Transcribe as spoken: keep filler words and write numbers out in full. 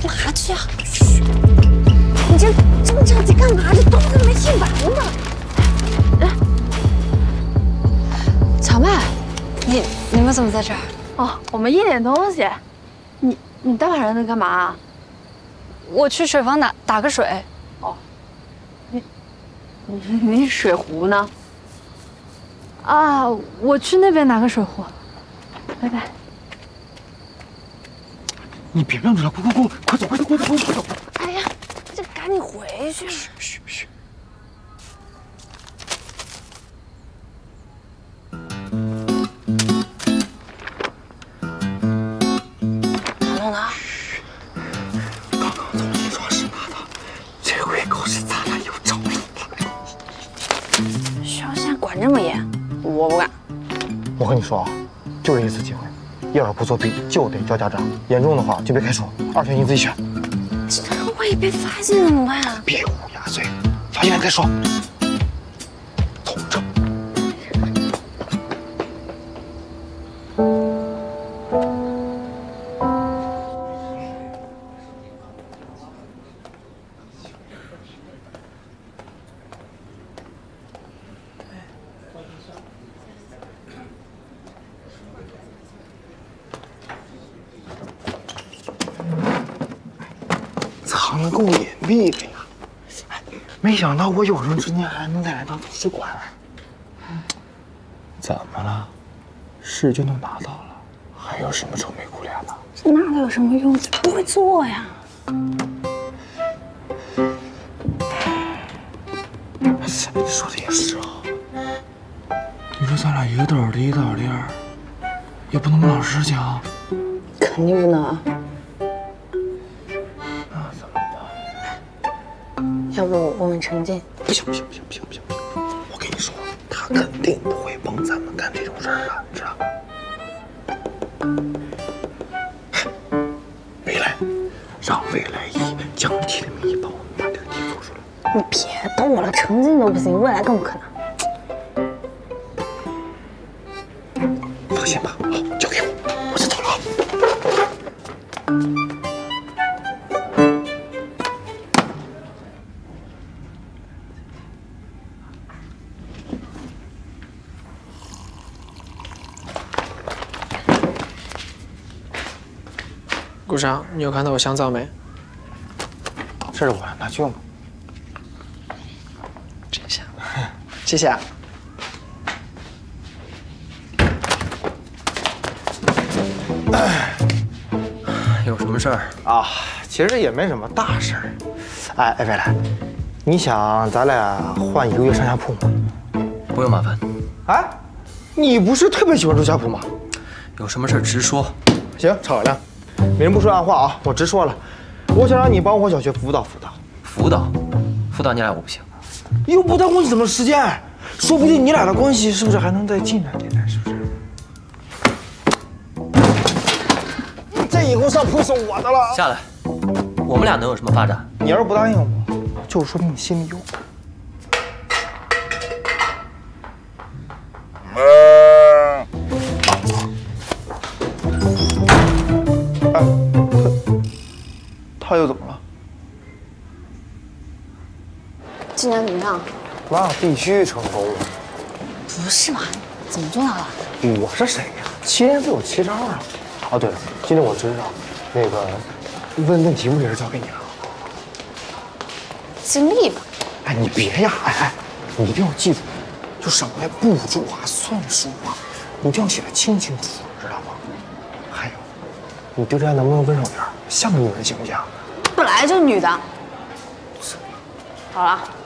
嘛去啊？嘘！你这这么着急干嘛？这东西没吃完呢。哎，小麦，你你们怎么在这儿？ 哦，我们验点东西。你你大晚上的干嘛啊？ 我去水房打打个水。 哦，你你你水壶呢？啊，我去那边拿个水壶。拜拜。 你别愣着了，快快快，快走快走快走快走快走！ 哎呀，这赶紧回去。 嘘嘘嘘。 咋弄的？ 刚刚从新庄市拿的，这回可是咱俩有着落了。 学校现在管这么严，我不敢。 我跟你说啊，就这一次机会，要是不作弊就得叫家长，严重的话就被开除，二选一自己选。 这万一被发现怎么办啊？ 别乌鸦嘴，发现再说。从政。藏得够隐蔽的呀！哎，没想到我有生之年还能再来到图书馆。怎么了？试卷都拿到了，还有什么愁眉苦脸的？ 这拿它有什么用？不会做呀。 说的也是啊。你说咱俩一个斗的，一个斗的，也不能跟老师讲。 肯定不能啊。要不我问问陈静？ 不行不行不行不行不行！我跟你说，他肯定不会帮咱们干这种事儿的，知道吧？未来，让未来以讲题的名义帮我们把这个题做出来。 你别逗了，陈静都不行，未来更不可能。 放心吧，好，交给我，我先走了啊。 顾长，你有看到我香皂没？ 这是我拿去用吧。 这下，谢谢啊。 有什么事儿啊？其实也没什么大事儿。哎哎，未来，你想咱俩换一个月上下铺吗？ 不用麻烦。 哎，你不是特别喜欢住下铺吗？ 有什么事儿直说。 行，敞亮。明不说暗话啊！我直说了，我想让你帮我小学辅导辅导。 辅导，辅导你俩我不行， 又不耽误你什么时间，说不定你俩的关系是不是还能再进展进展？是不是？这以后上铺是我的了。 下来，我们俩能有什么发展？ 你要是不答应我，就说明你心里有。哎，他他又怎么了？ 今年怎么样？ 那必须成功。 不是嘛？怎么做到的？ 我是谁呀？七天自有七招啊！哦，对了，今天我知道，那个问问题目也是交给你了。 尽力吧。 哎，你别呀！哎哎，你一定要记住，就什么呀步骤啊、算术啊，你一定要写得清清楚楚，知道吗？还有，你对这爱能不能温柔点，像个女人行不行？ 本来就女的。好了。